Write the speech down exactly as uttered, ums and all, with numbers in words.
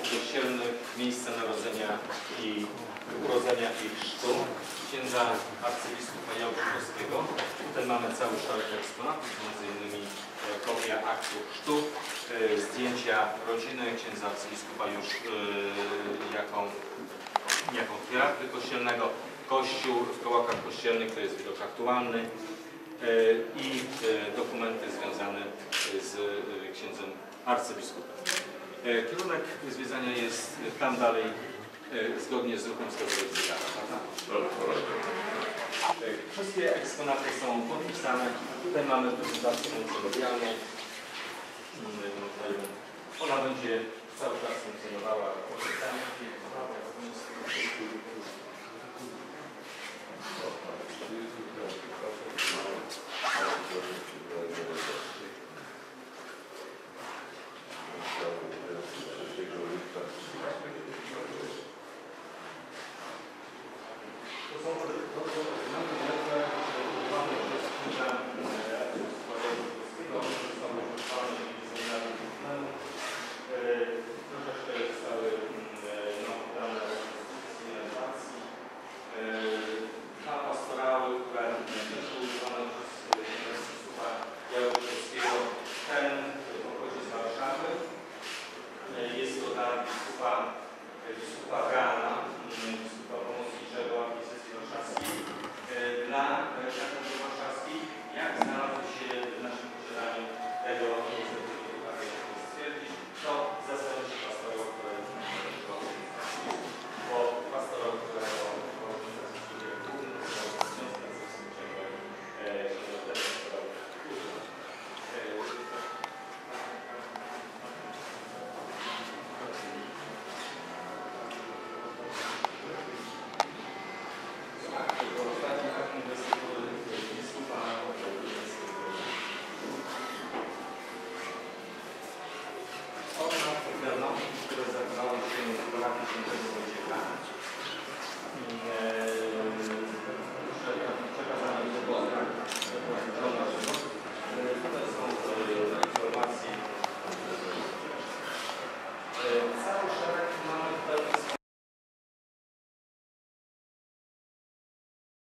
kościelnych, miejsca narodzenia i urodzenia i chrztu księdza arcybiskupa Jałbrzykowskiego. Tutaj mamy cały szereg eksponatów, między innymi kopia aktu chrztu, zdjęcia rodziny księdza arcybiskupa już jako, jako hierarchy kościelnego, kościół w kołakach kościelnych, to jest widok aktualny i dokumenty związane z księdzem arcybiskupem. Kierunek zwiedzania jest tam dalej zgodnie z ruchem wskazowego zegara, prawda? Wszystkie eksponaty są podpisane. Tutaj mamy prezentację medialną. Ona będzie